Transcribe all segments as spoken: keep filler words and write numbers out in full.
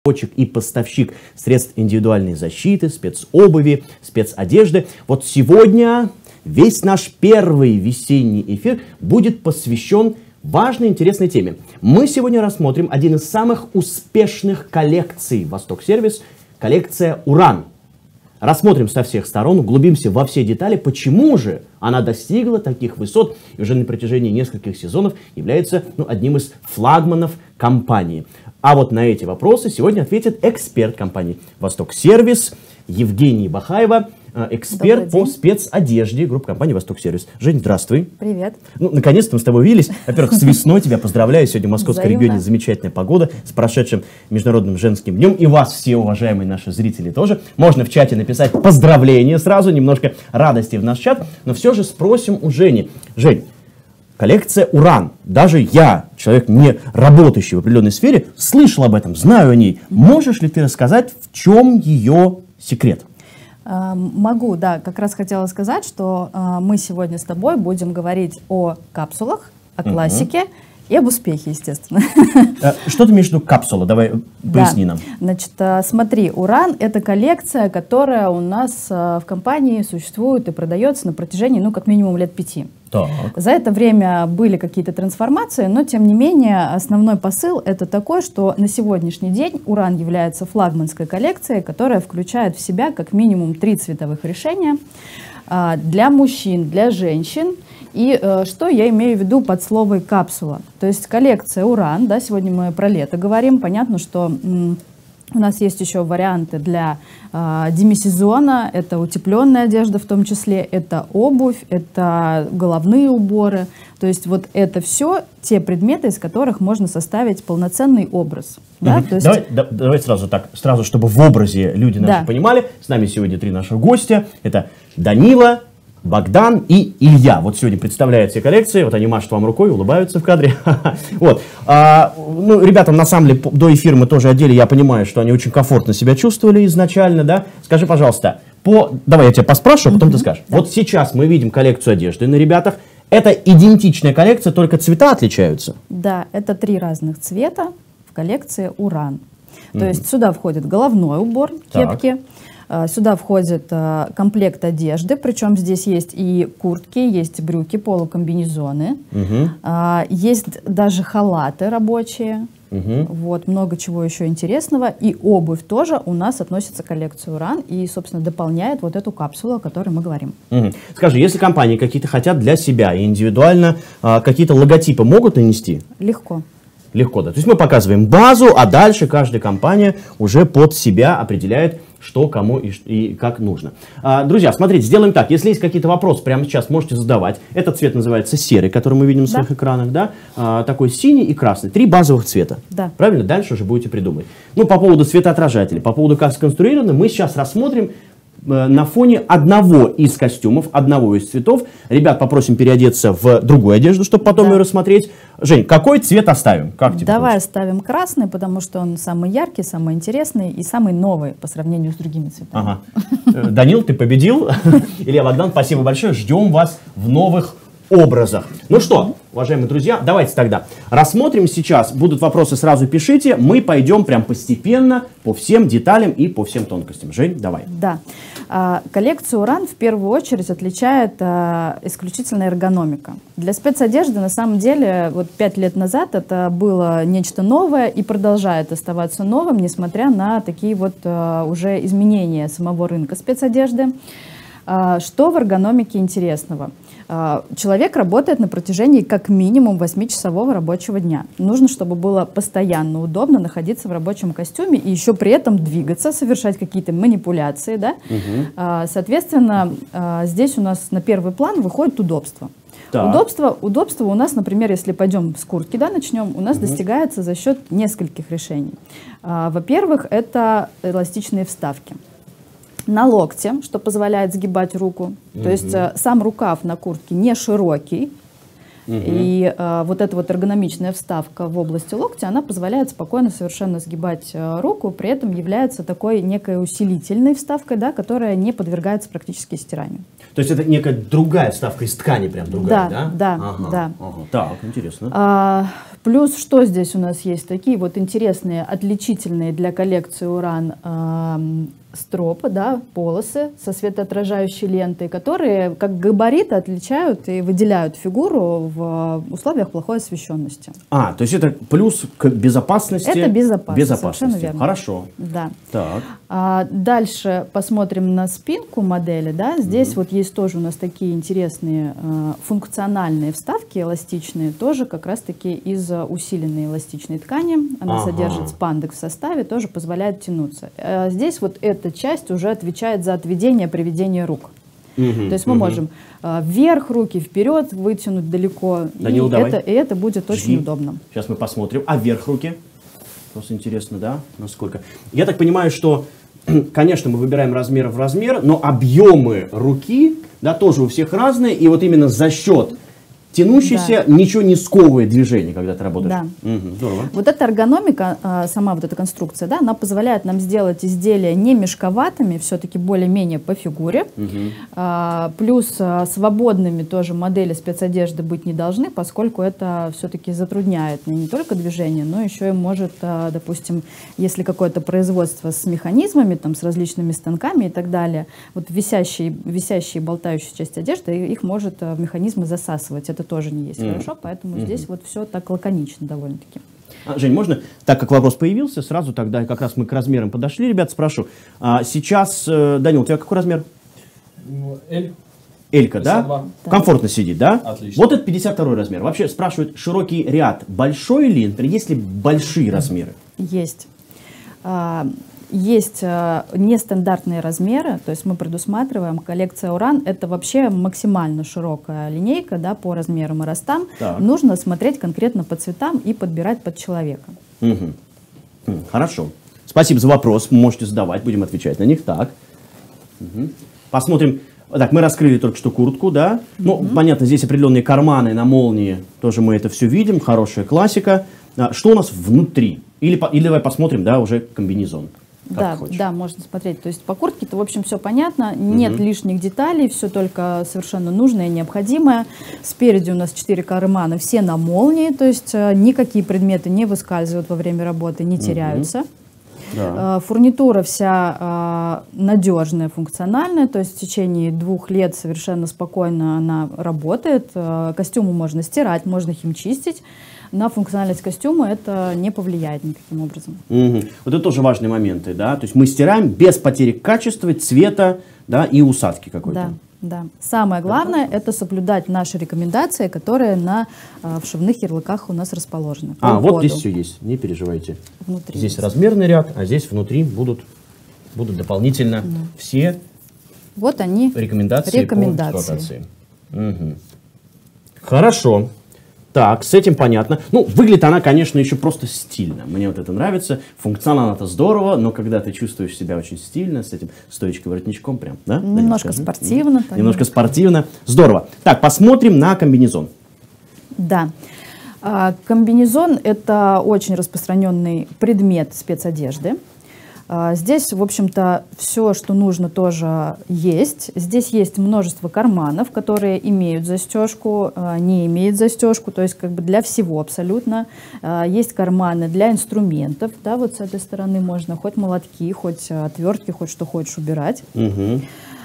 и поставщик средств индивидуальной защиты, спецобуви, спецодежды. Вот сегодня весь наш первый весенний эфир будет посвящен важной и интересной теме. Мы сегодня рассмотрим один из самых успешных коллекций Восток Сервис, коллекция «Уран». Рассмотрим со всех сторон, углубимся во все детали, почему же она достигла таких высот и уже на протяжении нескольких сезонов является ну, одним из флагманов компании. А вот на эти вопросы сегодня ответит эксперт компании «Восток Сервис» Евгения Бахаева, эксперт по спецодежде группы компании «Восток Сервис». Жень, здравствуй. Привет. Ну, наконец-то мы с тобой увиделись. Во-первых, с весной тебя поздравляю. Сегодня в Московском Взаимно. регионе замечательная погода. С прошедшим Международным женским днем. И вас, все уважаемые наши зрители, тоже. Можно в чате написать поздравления сразу, немножко радости в наш чат. Но все же спросим у Жени. Жень, коллекция «Уран». Даже я, человек, не работающий в определенной сфере, слышал об этом, знаю о ней. Можешь ли ты рассказать, в чем ее секрет? Могу, да. Как раз хотела сказать, что мы сегодня с тобой будем говорить о капсулах, о классике. Угу. И об успехе, естественно. Что ты имеешь в виду капсула? Давай поясни да. нам. Значит, смотри, «Уран» — это коллекция, которая у нас в компании существует и продается на протяжении, ну, как минимум лет пяти. Так. За это время были какие-то трансформации, но, тем не менее, основной посыл — это такой, что на сегодняшний день «Уран» является флагманской коллекцией, которая включает в себя как минимум три цветовых решения для мужчин, для женщин. И э, что я имею в виду под словом «капсула»? То есть коллекция «Уран», да, сегодня мы про лето говорим, понятно, что м, у нас есть еще варианты для э, демисезона, это утепленная одежда в том числе, это обувь, это головные уборы, то есть вот это все те предметы, из которых можно составить полноценный образ. Да? Угу. То есть... давай, да, давай сразу так, сразу, чтобы в образе люди наши да. понимали, с нами сегодня три наших гостя, это Данила, Богдан и Илья. Вот сегодня представляют все коллекции. Вот они машут вам рукой, улыбаются в кадре. Вот. А, ну, ребятам, на самом деле, до эфира мы тоже одели. Я понимаю, что они очень комфортно себя чувствовали изначально, да? Скажи, пожалуйста, по... давай я тебя поспрашиваю, а потом mm-hmm. ты скажешь. Да. Вот сейчас мы видим коллекцию одежды на ребятах. Это идентичная коллекция, только цвета отличаются? Да, это три разных цвета в коллекции «Уран». То mm-hmm. есть сюда входит головной убор, кепки. Так. Сюда входит э, комплект одежды, причем здесь есть и куртки, есть брюки, полукомбинезоны, угу. э, есть даже халаты рабочие, угу. вот, много чего еще интересного. И обувь тоже у нас относится к коллекции «Уран» и, собственно, дополняет вот эту капсулу, о которой мы говорим. Угу. Скажи, если компании какие-то хотят для себя индивидуально э, какие-то логотипы могут нанести? Легко. Легко, да. То есть мы показываем базу, а дальше каждая компания уже под себя определяет, что кому и, и как нужно. А, друзья, смотрите, сделаем так. Если есть какие-то вопросы, прямо сейчас можете задавать. Этот цвет называется серый, который мы видим на своих да. экранах, да? А, такой синий и красный. Три базовых цвета. Да. Правильно? Дальше уже будете придумывать. Ну, по поводу светоотражателей, по поводу как сконструированы, мы сейчас рассмотрим на фоне одного из костюмов, одного из цветов. Ребят, попросим переодеться в другую одежду, чтобы потом да. ее рассмотреть. Жень, какой цвет оставим? Как тебе Давай хочется? оставим красный, потому что он самый яркий, самый интересный и самый новый по сравнению с другими цветами. Ага. Данил, ты победил. Илья, Богдан, спасибо большое. Ждем вас в новых образах. Ну что, уважаемые друзья, давайте тогда рассмотрим сейчас. Будут вопросы, сразу пишите. Мы пойдем прям постепенно по всем деталям и по всем тонкостям. Жень, давай. Да. Коллекцию «Уран» в первую очередь отличает а, исключительно эргономика. Для спецодежды, на самом деле, вот пять лет назад это было нечто новое и продолжает оставаться новым, несмотря на такие вот а, уже изменения самого рынка спецодежды. А, что в эргономике интересного? Человек работает на протяжении как минимум восьмичасового рабочего дня. Нужно, чтобы было постоянно удобно находиться в рабочем костюме и еще при этом двигаться, совершать какие-то манипуляции. Да? Угу. Соответственно, здесь у нас на первый план выходит удобство. Удобство, удобство у нас, например, если пойдем с куртки, да, начнем, у нас угу. достигается за счет нескольких решений. Во-первых, это эластичные вставки на локте, что позволяет сгибать руку. Mm-hmm. То есть э, сам рукав на куртке не широкий, Угу. И э, вот эта вот эргономичная вставка в области локтя, она позволяет спокойно совершенно сгибать э, руку, при этом является такой некой усилительной вставкой, да, которая не подвергается практически стиранию. То есть это некая другая вставка из ткани, прям другая, да? Да, да, ага, да. Ага. Так, интересно. А, плюс что здесь у нас есть? Такие вот интересные, отличительные для коллекции Уран э, стропы, да, полосы со светоотражающей лентой, которые как габариты отличают и выделяют фигуру в условиях плохой освещенности. А, то есть это плюс к безопасности? Это безопасность, безопасности. совершенно верно. Хорошо. Да. Так. А дальше посмотрим на спинку модели. Да? Здесь mm-hmm. вот есть тоже у нас такие интересные э, функциональные вставки эластичные, тоже как раз-таки из усиленной эластичной ткани. Она ага. содержит спандекс в составе, тоже позволяет тянуться. А здесь вот эта часть уже отвечает за отведение, приведение рук. Mm-hmm. То есть мы mm-hmm. можем э, вверх руки, вперед вытянуть далеко. Данил, и, давай. это, и это будет Жги. очень удобно. Сейчас мы посмотрим. А вверх руки? Просто интересно, да? Насколько? Я так понимаю, что конечно, мы выбираем размер в размер, но объемы руки, да, тоже у всех разные, и вот именно за счет тянущейся да. ничего не сковывает движение, когда ты работаешь. Да. Угу, здорово. Вот эта эргономика, сама вот эта конструкция, да, она позволяет нам сделать изделия не мешковатыми, все-таки более-менее по фигуре. Угу. Плюс свободными тоже модели спецодежды быть не должны, поскольку это все-таки затрудняет не только движение, но еще и может, допустим, если какое-то производство с механизмами, там, с различными станками и так далее, вот висящие, висящие болтающие части одежды, их может в механизмы засасывать. Это тоже не есть mm. хорошо, поэтому mm-hmm. здесь вот все так лаконично довольно-таки. А, Жень, можно, так как вопрос появился, сразу тогда как раз мы к размерам подошли, ребят, спрошу. А, сейчас, э, Данил, у тебя какой размер? L. Элька, да? да? Комфортно сидит, да? Отлично. Вот это пятьдесят второй размер. Вообще спрашивают, широкий ряд большой ли, например, есть ли большие размеры? Есть. А, Есть э, нестандартные размеры, то есть мы предусматриваем, коллекция Уран — это вообще максимально широкая линейка, да, по размерам и ростам. Так. Нужно смотреть конкретно по цветам и подбирать под человека. Угу. Хорошо. Спасибо за вопрос, можете задавать, будем отвечать на них. Так. Угу. Посмотрим. Так, мы раскрыли только что куртку, да? Ну, угу. понятно, здесь определенные карманы на молнии, тоже мы это все видим, хорошая классика. Что у нас внутри? Или, или давай посмотрим, да, уже комбинезон. Да, да, можно смотреть. То есть по куртке-то, в общем, все понятно. Нет угу. лишних деталей, все только совершенно нужное и необходимое. Спереди у нас четыре кармана, все на молнии, то есть никакие предметы не выскальзывают во время работы, не теряются. Угу. Да. Фурнитура вся надежная, функциональная, то есть в течение двух лет совершенно спокойно она работает. Костюмы можно стирать, можно химчистить. На функциональность костюма это не повлияет никаким образом. Угу. Вот это тоже важные моменты, да? То есть мы стираем без потери качества, цвета, да, и усадки какой-то. Да, да. Самое главное да. это соблюдать наши рекомендации, которые на а, вшивных ярлыках у нас расположены. А, вот здесь все есть, не переживайте. Внутри здесь есть размерный ряд, а здесь внутри будут, будут дополнительно да. все вот они, рекомендации, рекомендации. по эксплуатации. Угу. Хорошо. Так, с этим понятно. Ну, выглядит она, конечно, еще просто стильно. Мне вот это нравится. Функционально это здорово, но когда ты чувствуешь себя очень стильно, с этим стоечкой-воротничком прям, да? Немножко Данил, спортивно. Так. Немножко спортивно. Здорово. Так, посмотрим на комбинезон. Да. Комбинезон – это очень распространенный предмет спецодежды. Здесь, в общем-то, все, что нужно, тоже есть. Здесь есть множество карманов, которые имеют застежку, не имеют застежку, то есть как бы для всего абсолютно. Есть карманы для инструментов, да, вот с этой стороны можно хоть молотки, хоть отвертки, хоть что хочешь убирать. Угу.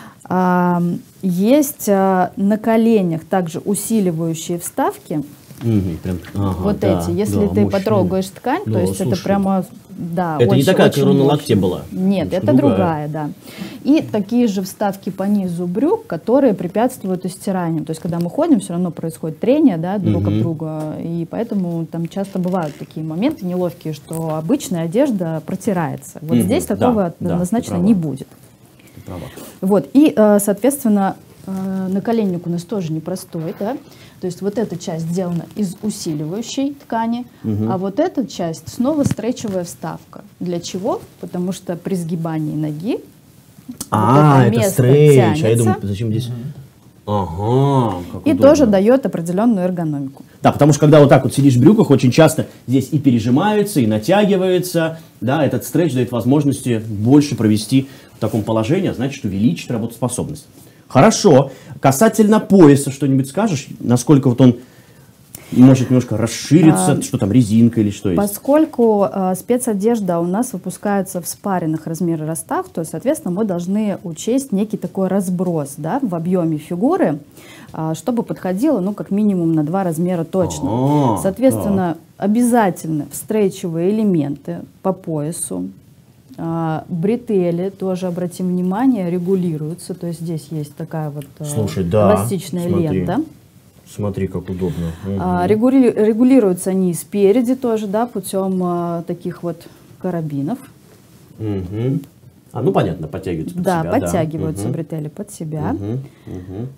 Есть на коленях также усиливающие вставки. Угу, прям, ага, вот да, эти, если да, ты мощные. Потрогаешь ткань, да, то есть слушай, это прямо, да, это очень, не такая, очень которая на мощно. локте была? Нет, это другая. другая, да. И такие же вставки по низу брюк, которые препятствуют стиранию. То есть, когда мы ходим, все равно происходит трение, да, друг угу. об друга, и поэтому там часто бывают такие моменты неловкие, что обычная одежда протирается. Вот угу. здесь такого да, однозначно да, не будет. Вот, и, соответственно, наколенник у нас тоже непростой, да? То есть вот эта часть сделана из усиливающей ткани, угу. а вот эта часть снова стрейчевая вставка. Для чего? Потому что при сгибании ноги а, вот это, это стрейч, тянется. а я думаю, зачем здесь? Ага, как И удобно. тоже дает определенную эргономику. Да, потому что когда вот так вот сидишь в брюках, очень часто здесь и пережимается, и натягивается, да, этот стретч дает возможности больше провести в таком положении, а значит увеличить работоспособность. Хорошо. Касательно пояса что-нибудь скажешь? Насколько вот он может немножко расшириться, а, что там, резинка или что есть? Поскольку э, спецодежда у нас выпускается в спаренных размерах-ростах, то, соответственно, мы должны учесть некий такой разброс, да, в объеме фигуры, э, чтобы подходило, ну, как минимум на два размера точно. А-а-а, соответственно, да. Обязательно встречевые элементы по поясу. Э, бретели, тоже, обратим внимание, регулируются, то есть здесь есть такая вот э, Слушай, да, эластичная смотри. лента. Смотри, как удобно. Угу. А, регули, регулируются они спереди тоже, да, путем а, таких вот карабинов. Угу. А, ну понятно, подтягиваются под да, себя. Подтягиваются да, бретели под себя. Угу. Угу.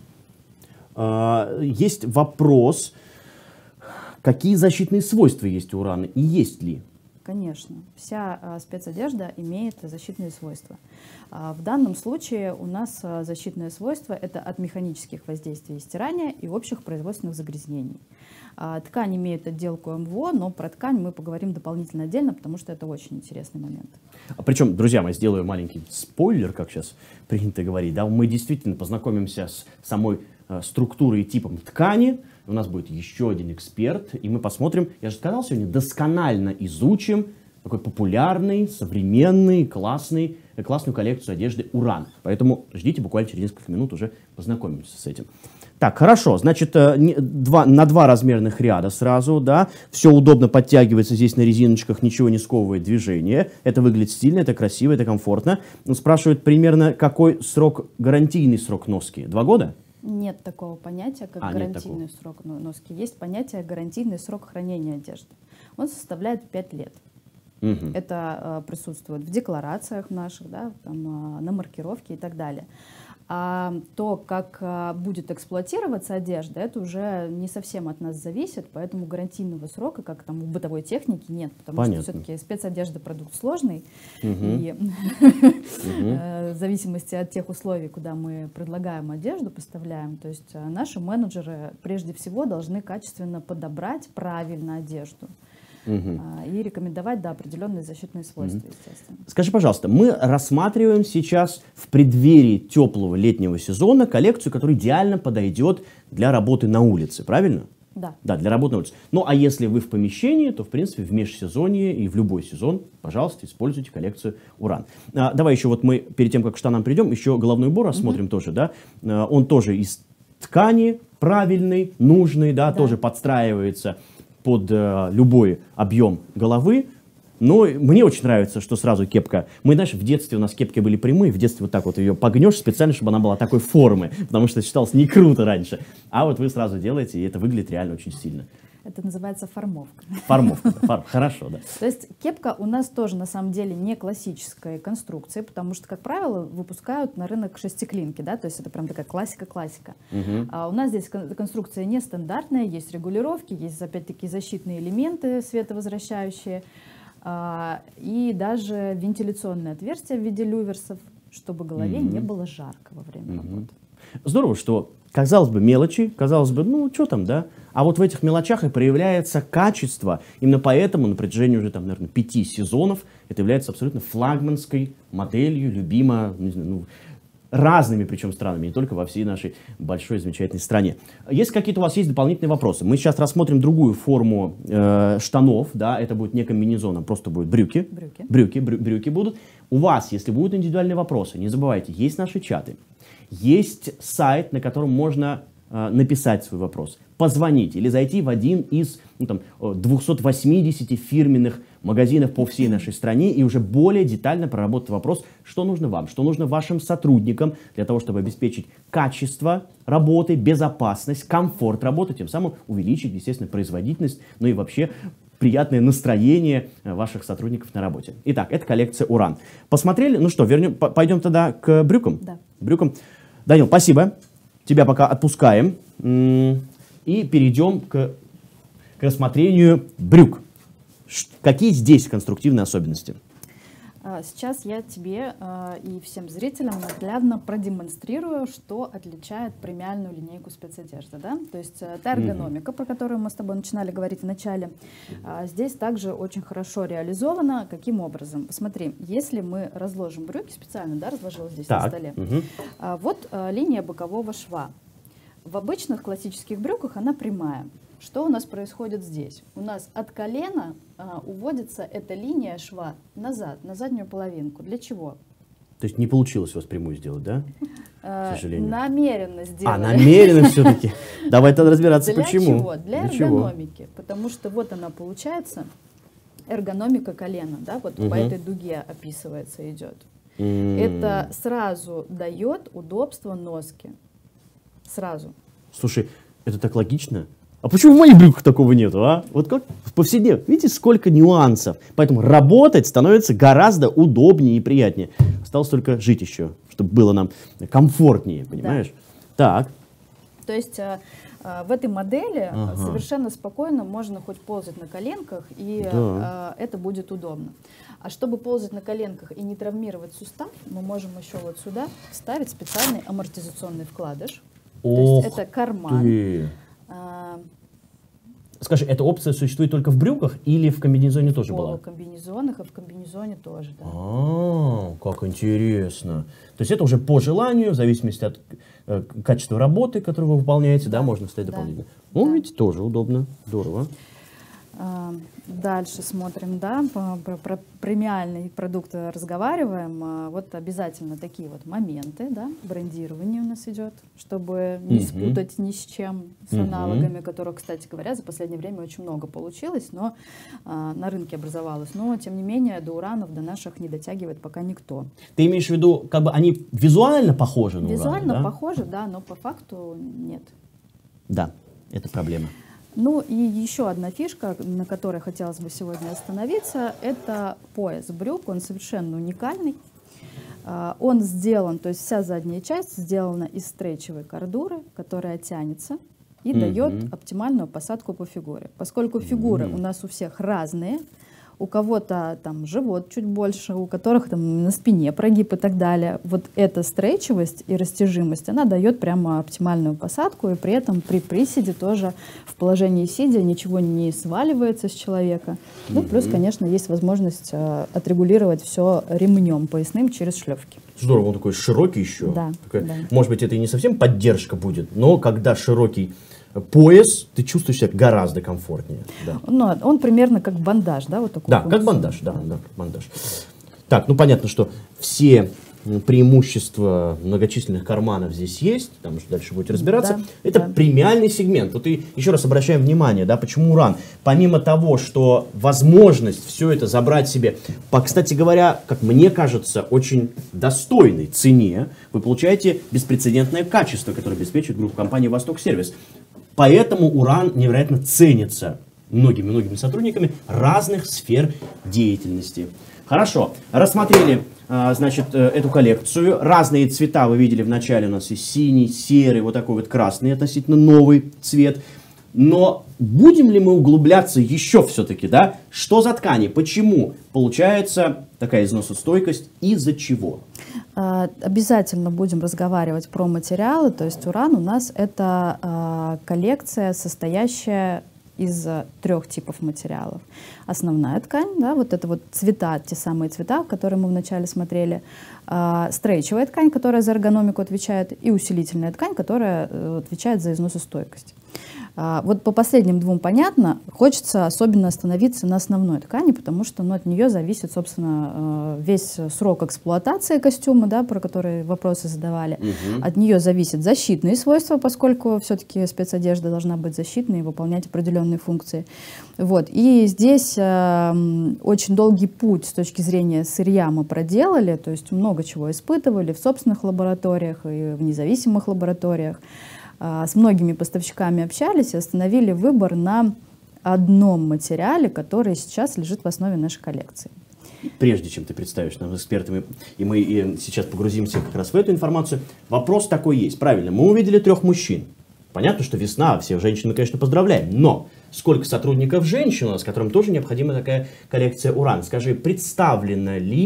А, есть вопрос, какие защитные свойства есть у урана и есть ли? Конечно, вся а, спецодежда имеет защитные свойства. А, в данном случае у нас а, защитное свойство — это от механических воздействий и стирания и общих производственных загрязнений. А, ткань имеет отделку эм вэ о, но про ткань мы поговорим дополнительно отдельно, потому что это очень интересный момент. А причем, друзья, я сделаю маленький спойлер, как сейчас принято говорить. Да? Мы действительно познакомимся с самой э, структурой и типом ткани. У нас будет еще один эксперт, и мы посмотрим, я же сказал сегодня, досконально изучим такой популярный, современный, классный, классную коллекцию одежды «Уран». Поэтому ждите, буквально через несколько минут уже познакомимся с этим. Так, хорошо, значит, два, на два размерных ряда сразу, да, все удобно подтягивается здесь на резиночках, ничего не сковывает движение. Это выглядит стильно, это красиво, это комфортно. Спрашивают примерно, какой срок, гарантийный срок носки? Два года? Нет такого понятия, как а, гарантийный срок носки. Есть понятие гарантийный срок хранения одежды. Он составляет пять лет. Угу. Это э, присутствует в декларациях наших, да, там, э, на маркировке и так далее. А то, как э, будет эксплуатироваться одежда, это уже не совсем от нас зависит, поэтому гарантийного срока, как там в бытовой технике, нет. Потому Понятно. Что все-таки спецодежда продукт сложный, угу. и в зависимости от тех условий, куда мы предлагаем одежду, поставляем, то есть наши менеджеры прежде всего должны качественно подобрать правильно одежду. Угу. И рекомендовать, да, определенные защитные свойства, угу. естественно. Скажи, пожалуйста, мы рассматриваем сейчас в преддверии теплого летнего сезона коллекцию, которая идеально подойдет для работы на улице, правильно? Да. Да, для работы на улице. Ну, а если вы в помещении, то, в принципе, в межсезонье и в любой сезон, пожалуйста, используйте коллекцию «Уран». А, давай еще вот мы, перед тем, как к штанам придем, еще головной убор рассмотрим угу. тоже, да. А, он тоже из ткани, правильный, нужный, да, да. тоже подстраивается под э, любой объем головы. Но мне очень нравится, что сразу кепка. Мы, знаешь, в детстве у нас кепки были прямые, в детстве вот так вот ее погнешь специально, чтобы она была такой формы, потому что считалось не круто раньше. А вот вы сразу делаете, и это выглядит реально очень стильно. Это называется формовка. Формовка, да, фор, хорошо, да. То есть кепка у нас тоже на самом деле не классической конструкции, потому что, как правило, выпускают на рынок шестиклинки, да, то есть это прям такая классика-классика. Угу. А у нас здесь конструкция нестандартная, есть регулировки, есть опять-таки защитные элементы световозвращающие, а, и даже вентиляционные отверстия в виде люверсов, чтобы голове угу. не было жарко во время угу. работы. Здорово, что, казалось бы, мелочи, казалось бы, ну, что там, да? А вот в этих мелочах и проявляется качество. Именно поэтому на протяжении уже, там, наверное, пяти сезонов это является абсолютно флагманской моделью, любима, не знаю, ну, разными причем странами, не только во всей нашей большой замечательной стране. Если какие-то у вас есть дополнительные вопросы, мы сейчас рассмотрим другую форму э, штанов, да, это будет не комбинезон, а просто будут брюки. Брюки. Брюки, брю, брюки будут. У вас, если будут индивидуальные вопросы, не забывайте, есть наши чаты. Есть сайт, на котором можно э, написать свой вопрос, позвонить или зайти в один из ну, там, двухсот восьмидесяти фирменных магазинов по всей нашей стране и уже более детально проработать вопрос, что нужно вам, что нужно вашим сотрудникам для того, чтобы обеспечить качество работы, безопасность, комфорт работы, тем самым увеличить, естественно, производительность, ну и вообще приятное настроение ваших сотрудников на работе. Итак, это коллекция «Уран». Посмотрели? Ну что, вернем, пойдем тогда к брюкам? Да. Брюкам. Данил, спасибо. Тебя пока отпускаем. И перейдем к, к рассмотрению брюк. Какие здесь конструктивные особенности? Сейчас я тебе и всем зрителям наглядно продемонстрирую, что отличает премиальную линейку спецодежды. Да? То есть та эргономика, mm-hmm. про которую мы с тобой начинали говорить в начале, здесь также очень хорошо реализована. Каким образом? Посмотри, если мы разложим брюки, специально да, разложила здесь так. на столе, mm-hmm. вот линия бокового шва. В обычных классических брюках она прямая. Что у нас происходит здесь? У нас от колена а, уводится эта линия шва назад, на заднюю половинку. Для чего? То есть не получилось у вас прямую сделать, да? К сожалению. Намеренно сделали. А, намеренно все-таки. Давай тогда разбираться, почему. Для чего? Для эргономики. Потому что вот она получается, эргономика колена, да, вот по этой дуге описывается, идет. Это сразу дает удобство носки. Сразу. Слушай, это так логично. А почему в моих брюках такого нету, а? Вот как в повседневном. Видите, сколько нюансов. Поэтому работать становится гораздо удобнее и приятнее. Осталось только жить еще, чтобы было нам комфортнее, понимаешь? Да. Так. То есть а, а, в этой модели ага. совершенно спокойно можно хоть ползать на коленках, и да. а, это будет удобно. А чтобы ползать на коленках и не травмировать сустав, мы можем еще вот сюда вставить специальный амортизационный вкладыш. Ох, то есть это карман. Ты. Скажи, эта опция существует только в брюках или в комбинезоне тоже была? В комбинезонах и в комбинезоне тоже, да. А, как интересно. То есть это уже по желанию, в зависимости от э, качества работы, которую вы выполняете, да, да можно ставить да. дополнительно. Ну, да. Ведь тоже удобно, здорово. Дальше смотрим, да, про, про премиальные продукты разговариваем. Вот обязательно такие вот моменты, да, брендирование у нас идет, чтобы не uh-huh. спутать ни с чем, с uh-huh. аналогами, которых, кстати говоря, за последнее время очень много получилось, но а, на рынке образовалось. Но, тем не менее, до уранов, до наших не дотягивает пока никто. Ты имеешь в виду, как бы они визуально похожи на Визуально ураны, да? похожи, да, но по факту нет. Да, это проблема. Ну и еще одна фишка, на которой хотелось бы сегодня остановиться, это пояс брюк. Он совершенно уникальный. Он сделан, то есть вся задняя часть сделана из стрейчевой кордуры, которая тянется и mm-hmm. дает оптимальную посадку по фигуре. Поскольку фигуры mm-hmm. у нас у всех разные, у кого-то там живот чуть больше, у которых там на спине прогиб и так далее. Вот эта стрейчивость и растяжимость, она дает прямо оптимальную посадку, и при этом при приседе тоже в положении сидя ничего не сваливается с человека. Ну, плюс, конечно, есть возможность э, отрегулировать все ремнем поясным через шлевки. Здорово, он такой широкий еще. Да, такой, да. Может быть, это и не совсем поддержка будет, но когда широкий пояс, ты чувствуешь себя гораздо комфортнее. Да. Ну, он примерно как бандаж, да? Вот такой да, как бандаж, да, да, бандаж. Так, ну понятно, что все преимущества многочисленных карманов здесь есть, потому что дальше будете разбираться. Да, это да. премиальный сегмент. Вот и еще раз обращаем внимание, да, почему уран. Помимо того, что возможность все это забрать себе по, кстати говоря, как мне кажется, очень достойной цене, вы получаете беспрецедентное качество, которое обеспечивает группа компании «Восток Сервис». Поэтому уран невероятно ценится многими-многими сотрудниками разных сфер деятельности. Хорошо, рассмотрели, значит, эту коллекцию. Разные цвета вы видели в начале. У нас есть синий, серый, вот такой вот красный, относительно новый цвет. Но будем ли мы углубляться еще все-таки, да? Что за ткани? Почему получается такая износостойкость? Из-за чего? Обязательно будем разговаривать про материалы. То есть уран у нас это коллекция, состоящая из трех типов материалов. Основная ткань, да, вот это вот цвета, те самые цвета, которые мы вначале смотрели, э, стрейчевая ткань, которая за эргономику отвечает, и усилительная ткань, которая э, отвечает за износостойкость. Э, вот по последним двум понятно, хочется особенно остановиться на основной ткани, потому что ну, от нее зависит, собственно, э, весь срок эксплуатации костюма, да, про который вопросы задавали. Угу. От нее зависят защитные свойства, поскольку все-таки спецодежда должна быть защитной и выполнять определенные функции. Вот. И здесь э, очень долгий путь с точки зрения сырья мы проделали, то есть много чего испытывали в собственных лабораториях и в независимых лабораториях. Э, с многими поставщиками общались и остановили выбор на одном материале, который сейчас лежит в основе нашей коллекции. Прежде чем ты представишь нам экспертами, и мы и сейчас погрузимся как раз в эту информацию, вопрос такой есть. Правильно, мы увидели трех мужчин. Понятно, что весна, всех женщин мы, конечно, поздравляем, но сколько сотрудников женщин у нас, которым тоже необходима такая коллекция уран? Скажи, представлена ли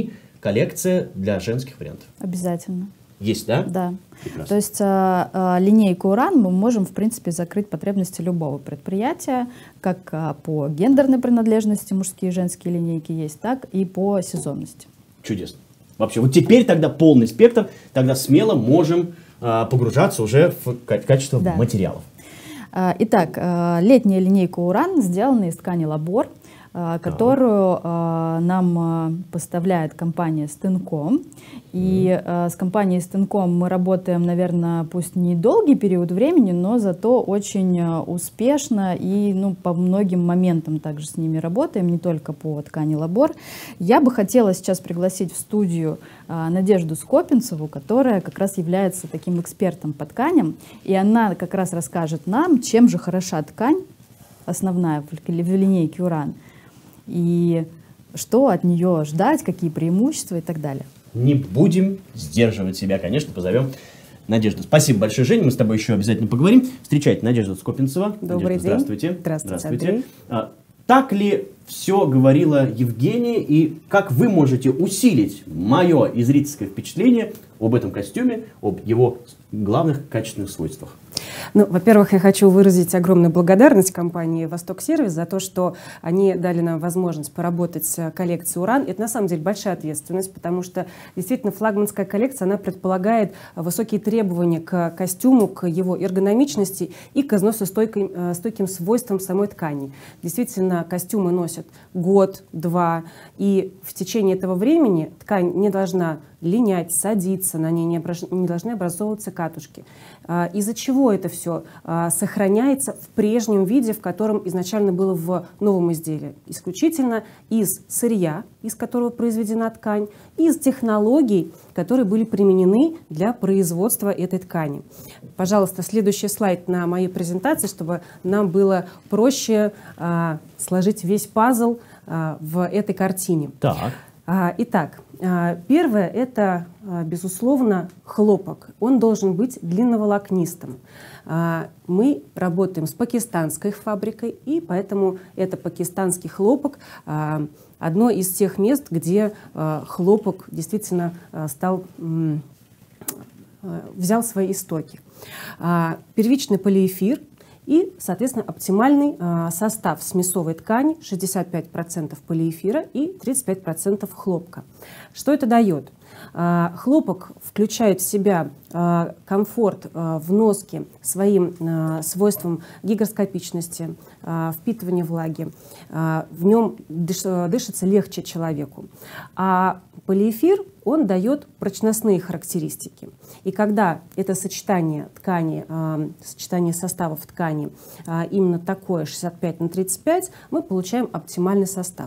коллекция для женских вариантов? Обязательно. Есть, да? Да. Прекрасно. То есть а, а, линейку Уран мы можем, в принципе, закрыть потребности любого предприятия, как а, по гендерной принадлежности, мужские и женские линейки есть, так и по сезонности. Чудесно. Вообще, вот теперь тогда полный спектр, тогда смело можем а, погружаться уже в качество Да. материалов. А, итак, а, летняя линейка Уран сделана из ткани Лабор, а, которую а, нам а, поставляет компания Стенком. И а, с компанией Стенком мы работаем, наверное, пусть не долгий период времени, но зато очень а, успешно и ну, по многим моментам также с ними работаем, не только по ткани Лабор. Я бы хотела сейчас пригласить в студию а, Надежду Скопинцеву, которая как раз является таким экспертом по тканям, и она как раз расскажет нам, чем же хороша ткань, основная в, в линейке Уран, и что от нее ждать, какие преимущества и так далее. Не будем сдерживать себя, конечно, позовем Надежду. Спасибо большое, Женя, мы с тобой еще обязательно поговорим. Встречайте Надежду Скопинцева. Добрый Надежда, день. Здравствуйте. Здравствуйте, Здравствуйте. Андрей. А, так ли все говорила Евгения, и как вы можете усилить мое и зрительское впечатление об этом костюме, об его главных качественных свойствах? Ну, во-первых, я хочу выразить огромную благодарность компании «Восток Сервис» за то, что они дали нам возможность поработать с коллекцией «Уран». Это на самом деле большая ответственность, потому что действительно флагманская коллекция, она предполагает высокие требования к костюму, к его эргономичности и к износостойким стойким свойствам самой ткани. Действительно, костюмы носят год, два, и в течение этого времени ткань не должна линять, садиться, на ней не, ображ... не должны образовываться катушки. А, из-за чего это все а, сохраняется в прежнем виде, в котором изначально было в новом изделии? Исключительно из сырья, из которого произведена ткань, и из технологий, которые были применены для производства этой ткани. Пожалуйста, следующий слайд на моей презентации, чтобы нам было проще а, сложить весь пазл а, в этой картине. Так. А, итак, а, первое – это, а, безусловно, хлопок. Он должен быть длинноволокнистым. А, мы работаем с пакистанской фабрикой, и поэтому это пакистанский хлопок а, – одно из тех мест, где а, хлопок действительно а, стал, м, а, взял свои истоки. А, первичный полиэфир и, соответственно, оптимальный а, состав смесовой ткани – шестьдесят пять процентов полиэфира и тридцать пять процентов хлопка. Что это дает? А, хлопок включает в себя а, комфорт а, в носке своим а, свойством гигроскопичности, а, впитывания влаги. А, в нем дыш, дышится легче человеку. А полиэфир, он дает прочностные характеристики. И когда это сочетание ткани, э, сочетание составов ткани э, именно такое, шестьдесят пять на тридцать пять, мы получаем оптимальный состав.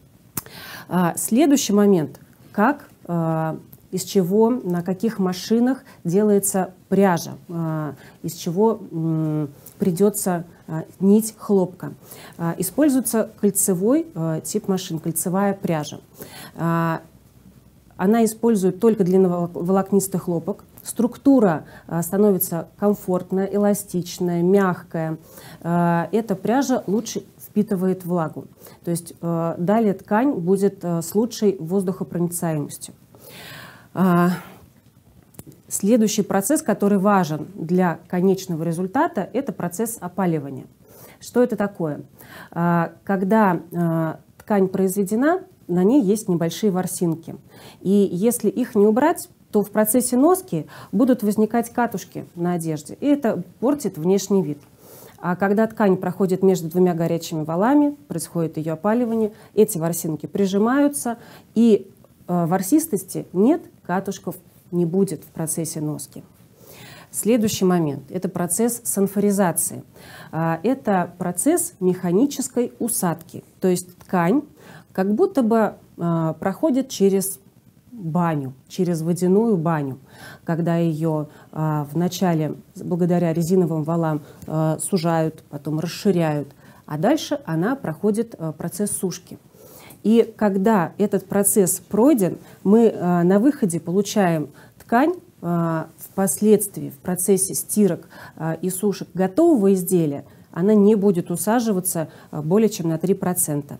А, следующий момент. Как, э, из чего, на каких машинах делается пряжа, э, из чего э, придется э, нить хлопка. Э, используется кольцевой э, тип машин, кольцевая пряжа. Э, Она использует только длинноволокнистый хлопок. Структура а, становится комфортная, эластичная, мягкая. А, эта пряжа лучше впитывает влагу. То есть а, далее ткань будет а, с лучшей воздухопроницаемостью. А, следующий процесс, который важен для конечного результата, это процесс опаливания. Что это такое? А, когда а, ткань произведена, на ней есть небольшие ворсинки. И если их не убрать, то в процессе носки будут возникать катушки на одежде, и это портит внешний вид. А когда ткань проходит между двумя горячими валами, происходит ее опаливание, эти ворсинки прижимаются, и э, ворсистости нет, катушков не будет в процессе носки. Следующий момент – это процесс санфоризации. А, это процесс механической усадки, то есть ткань как будто бы э, проходит через баню, через водяную баню, когда ее э, вначале, благодаря резиновым валам, э, сужают, потом расширяют, а дальше она проходит э, процесс сушки. И когда этот процесс пройден, мы э, на выходе получаем ткань, э, впоследствии в процессе стирок э, и сушек готового изделия, она не будет усаживаться э, более чем на три процента.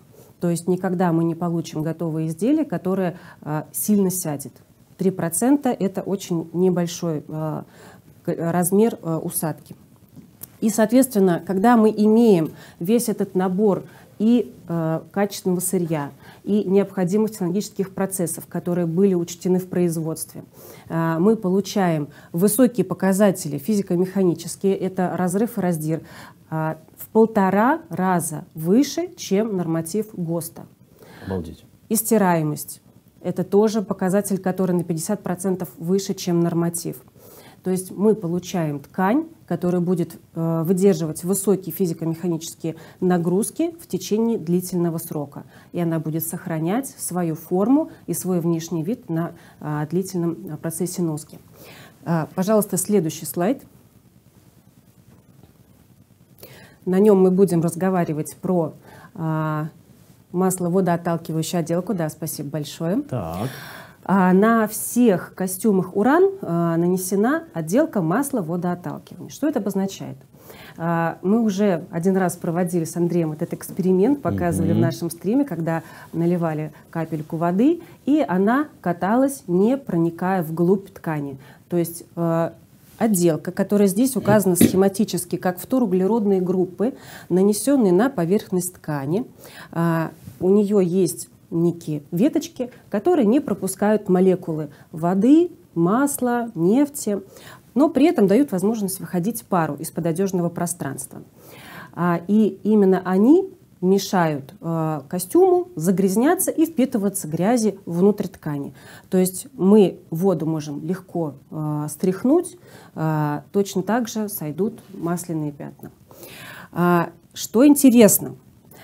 То есть никогда мы не получим готовое изделие, которое а, сильно сядет. три процента – это очень небольшой а, размер а, усадки. И, соответственно, когда мы имеем весь этот набор и э, качественного сырья, и необходимых технологических процессов, которые были учтены в производстве, э, мы получаем высокие показатели физико-механические, это разрыв и раздир, э, в полтора раза выше, чем норматив ГОСТа. Обалдеть. И стираемость – это тоже показатель, который на пятьдесят процентов выше, чем норматив. То есть мы получаем ткань, которая будет э, выдерживать высокие физико-механические нагрузки в течение длительного срока. И она будет сохранять свою форму и свой внешний вид на э, длительном процессе носки. Э, пожалуйста, следующий слайд. На нем мы будем разговаривать про э, масло-водоотталкивающую отделку. Да, спасибо большое. Так. На всех костюмах «Уран» нанесена отделка масла-водоотталкивания. Что это обозначает? Мы уже один раз проводили с Андреем этот эксперимент, показывали mm-hmm. в нашем стриме, когда наливали капельку воды, и она каталась, не проникая вглубь ткани. То есть отделка, которая здесь указана схематически как фторуглеродные группы, нанесенные на поверхность ткани, у нее есть некие веточки, которые не пропускают молекулы воды, масла, нефти, но при этом дают возможность выходить пару из-под одежного пространства. И именно они мешают костюму загрязняться и впитываться грязи внутрь ткани. То есть мы воду можем легко стряхнуть, точно так же сойдут масляные пятна. Что интересно,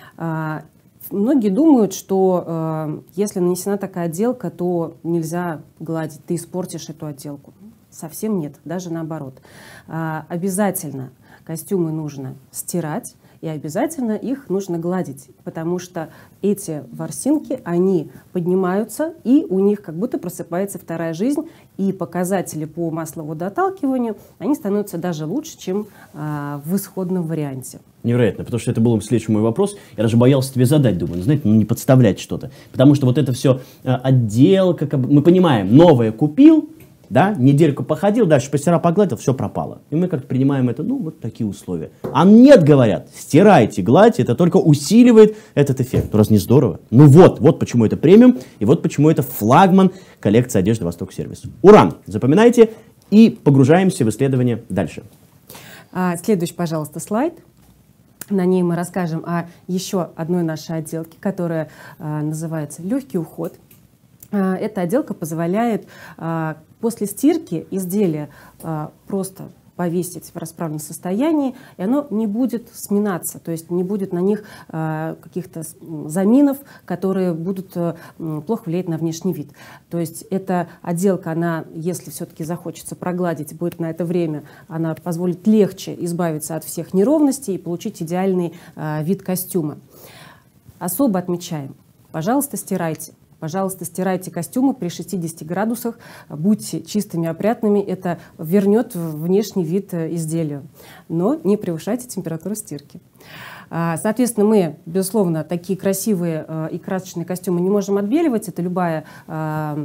многие думают, что э, если нанесена такая отделка, то нельзя гладить, ты испортишь эту отделку. Совсем нет, даже наоборот. Э, обязательно костюмы нужно стирать, и обязательно их нужно гладить, потому что эти ворсинки, они поднимаются, и у них как будто просыпается вторая жизнь, и показатели по масловодоотталкиванию, они становятся даже лучше, чем э, в исходном варианте. Невероятно, потому что это был следующий мой вопрос. Я даже боялся тебе задать, думаю, знаете, ну не подставлять что-то. Потому что вот это все э, отделка, как бы, мы понимаем, новое купил, да, недельку походил, дальше постирал, погладил, все пропало. И мы как-то принимаем это, ну, вот такие условия. А нет, говорят, стирайте, гладьте, это только усиливает этот эффект. Раз не здорово. Ну вот, вот почему это премиум, и вот почему это флагман коллекции одежды Восток Сервис. Уран, запоминайте, и погружаемся в исследование дальше. А, следующий, пожалуйста, слайд. На ней мы расскажем о еще одной нашей отделке, которая а, называется «Легкий уход». А, эта отделка позволяет а, после стирки изделие а, просто повесить в расправленном состоянии, и оно не будет сминаться, то есть не будет на них а, каких-то заминов, которые будут а, плохо влиять на внешний вид. То есть эта отделка, она, если все-таки захочется прогладить, будет на это время, она позволит легче избавиться от всех неровностей и получить идеальный а, вид костюма. Особо отмечаем, пожалуйста, стирайте. Пожалуйста, стирайте костюмы при шестидесяти градусах, будьте чистыми, опрятными, это вернет внешний вид изделию, но не превышайте температуру стирки. Соответственно, мы, безусловно, такие красивые и красочные костюмы не можем отбеливать, это любая, это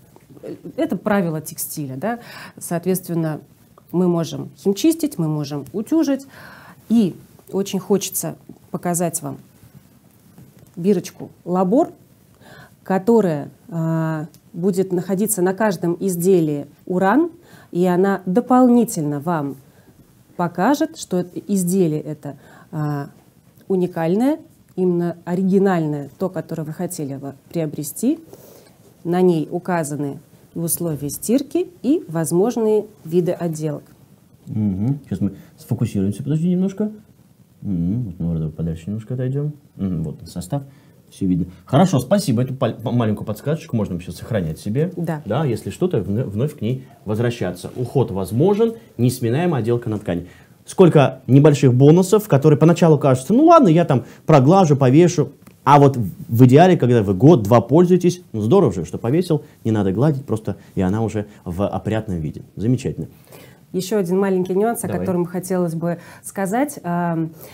правило текстиля, да? Соответственно, мы можем химчистить, мы можем утюжить, и очень хочется показать вам бирочку «Лабор», которая э, будет находиться на каждом изделии «Уран», и она дополнительно вам покажет, что это изделие это э, уникальное, именно оригинальное, то, которое вы хотели приобрести. На ней указаны условия стирки и возможные виды отделок. Угу. Сейчас мы сфокусируемся, подожди немножко. Угу. Вот, ну, подальше немножко отойдем. Угу. Вот состав. Все видно. Хорошо, спасибо. Эту маленькую подсказочку можно сейчас сохранять себе. Да. Да, если что-то, вновь к ней возвращаться. Уход возможен, несменяемая отделка на ткани. Сколько небольших бонусов, которые поначалу кажутся, ну ладно, я там проглажу, повешу. А вот в идеале, когда вы год-два пользуетесь, ну здорово же, что повесил, не надо гладить, просто и она уже в опрятном виде. Замечательно. Еще один маленький нюанс, Давай. о котором хотелось бы сказать.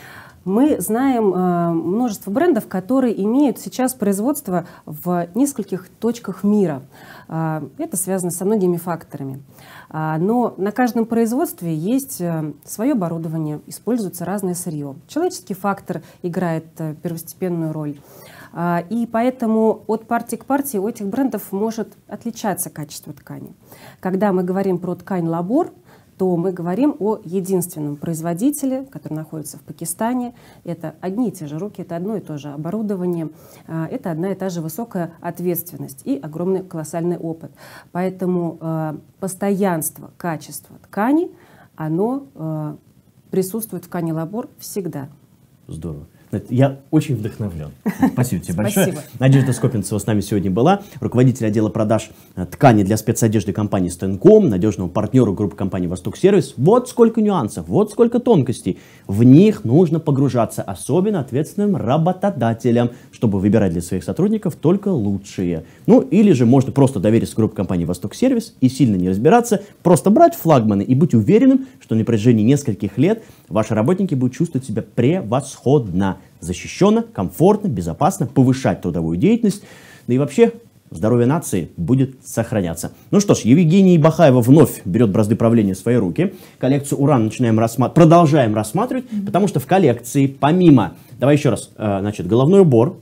Мы знаем э, множество брендов, которые имеют сейчас производство в нескольких точках мира. Э, это связано со многими факторами. Э, но на каждом производстве есть э, свое оборудование, используется разное сырье. Человеческий фактор играет э, первостепенную роль. Э, и поэтому от партии к партии у этих брендов может отличаться качество ткани. Когда мы говорим про ткань «Лабор», то мы говорим о единственном производителе, который находится в Пакистане. Это одни и те же руки, это одно и то же оборудование, это одна и та же высокая ответственность и огромный колоссальный опыт. Поэтому э, постоянство качества ткани, оно э, присутствует в ткани «Лабор» всегда. Здорово. Я очень вдохновлен. Спасибо тебе большое. Спасибо. Надежда Скопинцева с нами сегодня была, руководитель отдела продаж ткани для спецодежды компании Стенком, надежного партнера группы компании Восток Сервис. Вот сколько нюансов, вот сколько тонкостей. В них нужно погружаться, особенно ответственным работодателям, чтобы выбирать для своих сотрудников только лучшие. Ну, или же можно просто довериться группе компании Восток Сервис и сильно не разбираться, просто брать флагманы и быть уверенным, что на протяжении нескольких лет ваши работники будут чувствовать себя превосходно, защищенно, комфортно, безопасно, повышать трудовую деятельность, да и вообще здоровье нации будет сохраняться. Ну что ж, Евгения Бахаева вновь берет бразды правления в свои руки. Коллекцию «Уран» начинаем рассма- продолжаем рассматривать, mm-hmm. потому что в коллекции помимо, давай еще раз, э, значит, головной убор,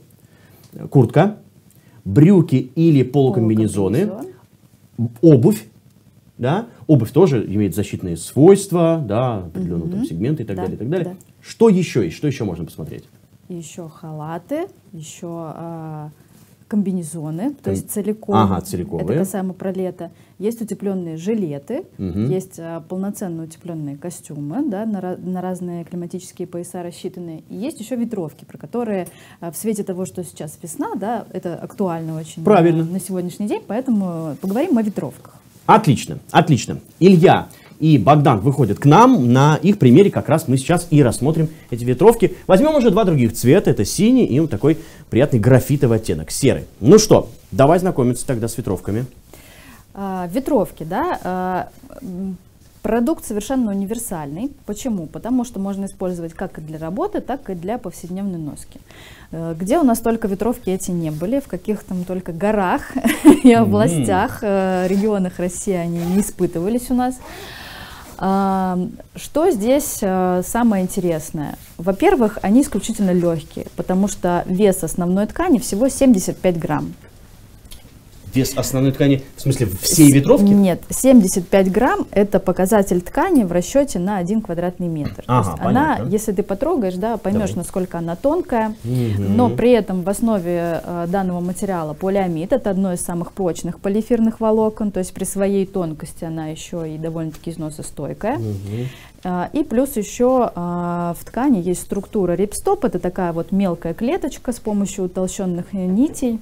куртка, брюки или полукомбинезоны, Полукомбинезон. обувь, да, обувь тоже имеет защитные свойства, да, определенного mm-hmm. там сегмента и так да, далее, и так далее. Да. Что еще есть? Что еще можно посмотреть? Еще халаты, еще э, комбинезоны, то Ком... есть целиком. Ага, целиковые. Это касаемо пролета. Есть утепленные жилеты, угу. есть э, полноценно утепленные костюмы, да, на, на разные климатические пояса рассчитанные. И есть еще ветровки, про которые э, в свете того, что сейчас весна, да, это актуально очень Правильно. На, на сегодняшний день, поэтому поговорим о ветровках. Отлично, отлично. Илья и Богдан выходят к нам. На их примере как раз мы сейчас и рассмотрим эти ветровки. Возьмем уже два других цвета. Это синий и вот такой приятный графитовый оттенок, серый. Ну что, давай знакомиться тогда с ветровками. А, ветровки, да. А, продукт совершенно универсальный. Почему? Потому что можно использовать как и для работы, так и для повседневной носки. Где у нас только ветровки эти не были, в каких там только горах и областях, регионах России они не испытывались у нас. Что здесь самое интересное? Во-первых, они исключительно легкие, потому что вес основной ткани всего семьдесят пять грамм. Вес основной ткани, в смысле всей ветровки? Нет, семьдесят пять грамм это показатель ткани в расчете на один квадратный метр. Ага, То есть понятно. она, если ты потрогаешь, да, поймешь, Давай. насколько она тонкая, угу. но при этом в основе э, данного материала полиамид, это одно из самых прочных полиэфирных волокон, то есть при своей тонкости она еще и довольно-таки износостойкая. Угу. Э, и плюс еще э, в ткани есть структура рипстоп, это такая вот мелкая клеточка с помощью утолщенных нитей.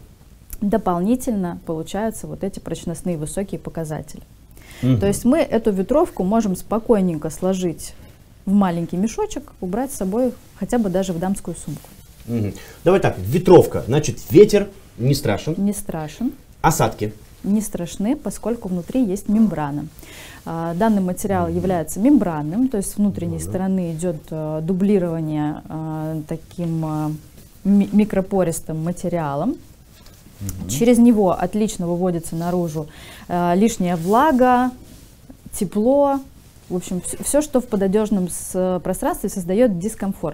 Дополнительно получаются вот эти прочностные высокие показатели. Угу. То есть мы эту ветровку можем спокойненько сложить в маленький мешочек, убрать с собой хотя бы даже в дамскую сумку. Угу. Давай так, ветровка, значит, ветер не страшен. Не страшен. Осадки. Не страшны, поскольку внутри есть мембрана. А, данный материал угу. является мембранным, то есть с внутренней угу. стороны идет а, дублирование а, таким а, микропористым материалом. Угу. Через него отлично выводится наружу э, лишняя влага, тепло, в общем, все, что в пододежном пространстве создает дискомфорт.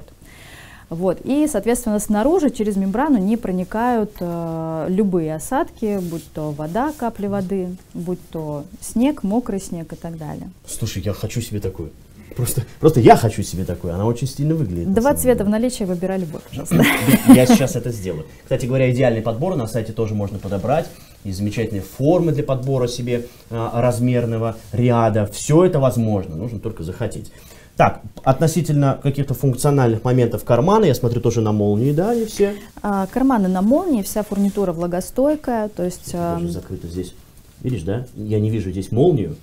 Вот. И, соответственно, снаружи через мембрану не проникают э, любые осадки, будь то вода, капли воды, будь то снег, мокрый снег и так далее. Слушай, я хочу себе такую. Просто, просто я хочу себе такую, она очень стильно выглядит. Два цвета в наличии, выбирай любой, пожалуйста. Я сейчас это сделаю. Кстати говоря, идеальный подбор на сайте тоже можно подобрать. И замечательные формы для подбора себе а, размерного ряда. Все это возможно, нужно только захотеть. Так, относительно каких-то функциональных моментов карманы, я смотрю тоже на молнии, да, они все? А, карманы на молнии, вся фурнитура влагостойкая, то есть... Даже а... закрыто здесь. Видишь, да? Я не вижу здесь молнию.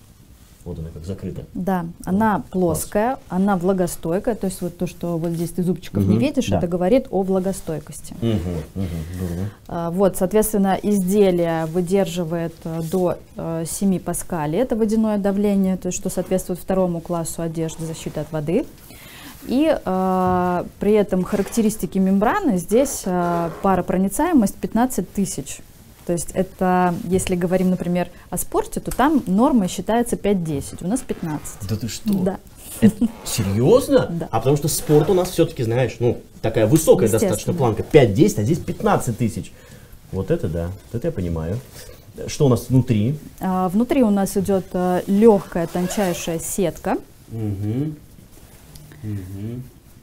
Вот она как закрыта. Да, она плоская, класс. Она влагостойкая, то есть вот то, что вот здесь ты зубчиков угу, не видишь, да. это говорит о влагостойкости. Угу, угу, а, вот, соответственно, изделие выдерживает до э, семи паскалей, это водяное давление, то есть что соответствует второму классу одежды защиты от воды. И э, при этом характеристики мембраны здесь э, паропроницаемость пятнадцать тысяч. То есть это, если говорим, например, о спорте, то там норма считается пять-десять, у нас пятнадцать. Да ты что? Да. Это серьезно? Да. А потому что спорт у нас все-таки, знаешь, ну, такая высокая достаточно планка, пять-десять, а здесь пятнадцать тысяч. Вот это да, это я понимаю. Что у нас внутри? А, внутри у нас идет а, легкая, тончайшая сетка. Угу. Угу.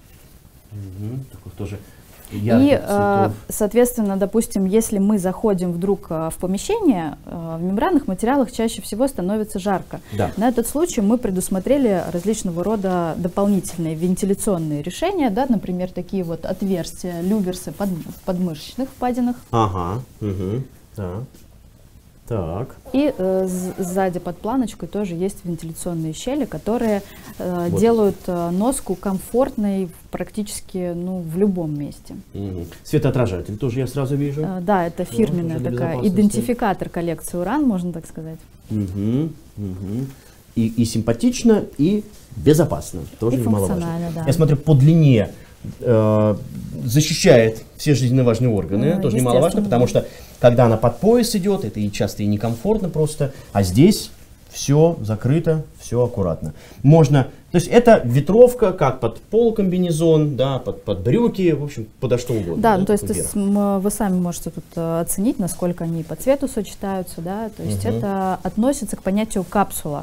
Угу. Такой тоже И, ярких а, цветов. соответственно, допустим, если мы заходим вдруг а, в помещение, а, в мембранных материалах чаще всего становится жарко. Да. На этот случай мы предусмотрели различного рода дополнительные вентиляционные решения, да, например, такие вот отверстия, люверсы под, в подмышечных впадинах. Ага. Угу. Да. Так. И э, с- сзади под планочкой тоже есть вентиляционные щели, которые э, Вот. делают э, носку комфортной практически, ну, в любом месте. Угу. Светоотражатель тоже я сразу вижу. Э, да, это Ну, фирменная уже для такая безопасности. идентификатор коллекции Уран, можно так сказать. Угу. Угу. И, и симпатично, и безопасно. Тоже И немаловажно. функционально, да. Я смотрю, по длине э, защищает все жизненно важные органы. Ну, тоже немаловажно, естественно, потому да. что когда она под пояс идет, это и часто и некомфортно просто. А здесь все закрыто, все аккуратно. Можно, то есть это ветровка как под полукомбинезон, да, под, под брюки, в общем, подо что угодно. Да, ну, то есть ты вверх. с- м, вы сами можете тут э, оценить, насколько они по цвету сочетаются, да, то есть Мгм. это относится к понятию капсула.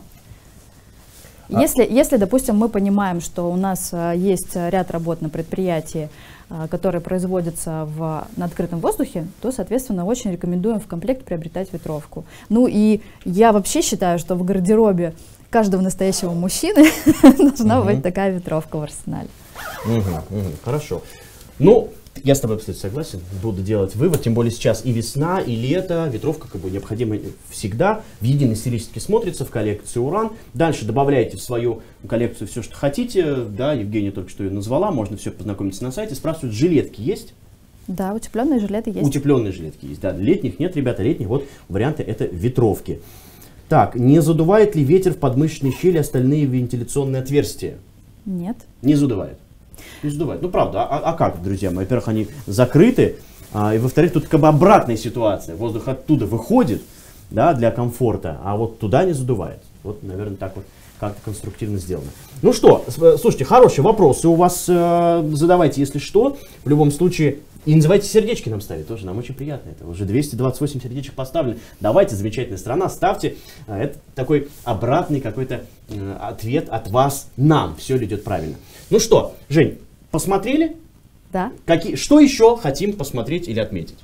А- Если, если, допустим, мы понимаем, что у нас э, есть ряд работ на предприятии, э, которые производятся в, на открытом воздухе, то, соответственно, очень рекомендуем в комплект приобретать ветровку. Ну и я вообще считаю, что в гардеробе каждого настоящего мужчины должна Мгм. быть такая ветровка в арсенале. Мгм, мгм, хорошо. Ну, я с тобой абсолютно согласен. Буду делать вывод. Тем более сейчас и весна, и лето. Ветровка как бы необходима всегда. В единой стилистике смотрится в коллекции Уран. Дальше добавляйте в свою коллекцию все, что хотите. Да, Евгения только что ее назвала. Можно все познакомиться на сайте. Спрашивают, жилетки есть? Да, утепленные жилеты есть. Утепленные жилетки есть. Да, летних нет, ребята, летних. Вот варианты это ветровки. Так, не задувает ли ветер в подмышечные щели остальные вентиляционные отверстия? Нет. Не задувает. Не задувает. Ну правда, а, а как, друзья мои? Во-первых, они закрыты, а, и во-вторых, тут как бы обратная ситуация. Воздух оттуда выходит, да, для комфорта, а вот туда не задувает. Вот, наверное, так вот как-то конструктивно сделано. Ну что, с- слушайте, хорошие вопросы у вас, э, задавайте, если что. В любом случае, и называйте сердечки нам ставить, тоже нам очень приятно. Это уже двести двадцать восемь сердечек поставлено. Давайте, замечательная страна, ставьте. А, Это такой обратный какой-то э, ответ от вас нам. Все идет правильно. Ну что, Жень, посмотрели? Да. Какие, что еще хотим посмотреть или отметить?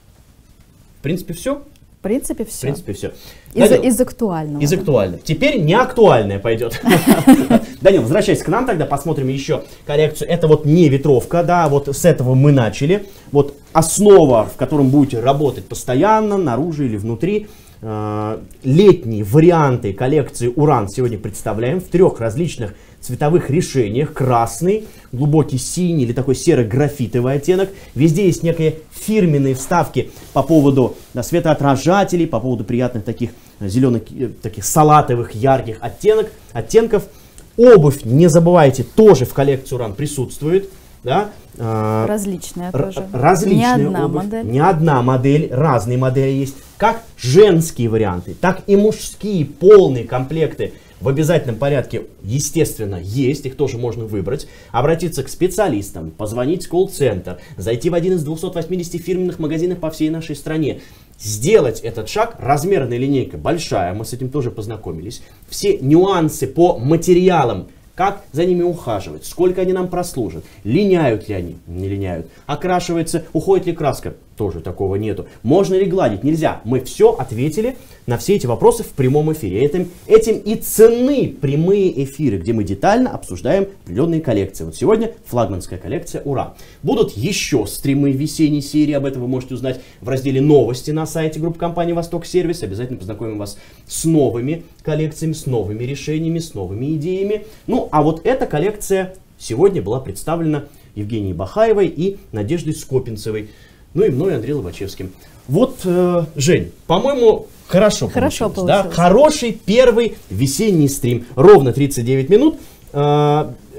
В принципе, все? В принципе, В все. принципе, все. Из, из актуального. Из да. актуальных. Теперь не актуальное пойдет. Данил, возвращайся к нам тогда, посмотрим еще коллекцию. Это вот не ветровка, да, вот с этого мы начали. Вот основа, в котором будете работать постоянно, наружу или внутри. Э, Летние варианты коллекции Уран сегодня представляем в трех различных цветовых решениях. Красный, глубокий синий или такой серо-графитовый оттенок. Везде есть некие фирменные вставки по поводу да, светоотражателей, по поводу приятных таких зеленых, э, таких салатовых, ярких оттенок, оттенков. Обувь, не забывайте, тоже в коллекции Уран присутствует. Да? А, Различная р- тоже. различная Не одна обувь, модель. не одна модель, разные модели есть. Как женские варианты, так и мужские полные комплекты в обязательном порядке, естественно, есть, их тоже можно выбрать. Обратиться к специалистам, позвонить в колл-центр, зайти в один из двухсот восьмидесяти фирменных магазинов по всей нашей стране. Сделать этот шаг, размерная линейка большая, мы с этим тоже познакомились. Все нюансы по материалам, как за ними ухаживать, сколько они нам прослужат, линяют ли они, не линяют, окрашивается, уходит ли краска, тоже такого нету. Можно ли гладить, нельзя. Мы все ответили на все эти вопросы в прямом эфире. Этим, этим и ценны прямые эфиры, где мы детально обсуждаем определенные коллекции. Вот сегодня флагманская коллекция Уран. Будут еще стримы весенней серии, об этом вы можете узнать в разделе новости на сайте группы компании Восток Сервис. Обязательно познакомим вас с новыми коллекциями, с новыми решениями, с новыми идеями. Ну, а вот эта коллекция сегодня была представлена Евгенией Бахаевой и Надеждой Скопинцевой. Ну и мной, Андреем Лобачевским. Вот, э, Жень, по-моему, хорошо, Хорошо получилось, да? получилось. Хороший первый весенний стрим. Ровно тридцать девять минут. Э,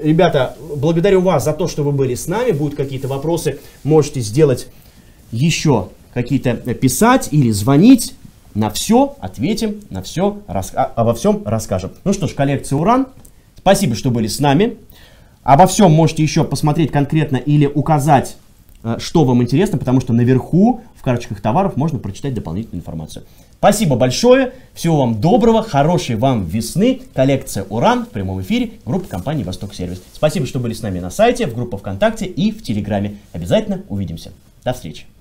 ребята, благодарю вас за то, что вы были с нами. Будут какие-то вопросы, можете сделать еще какие-то, писать или звонить. На все ответим, на все, обо всем расскажем. Ну что ж, коллекция Уран. Спасибо, что были с нами. Обо всем можете еще посмотреть конкретно или указать, что вам интересно, потому что наверху в карточках товаров можно прочитать дополнительную информацию. Спасибо большое, всего вам доброго, хорошей вам весны. Коллекция Уран в прямом эфире, группа компании Восток Сервис. Спасибо, что были с нами на сайте, в группе ВКонтакте и в Телеграме. Обязательно увидимся. До встречи.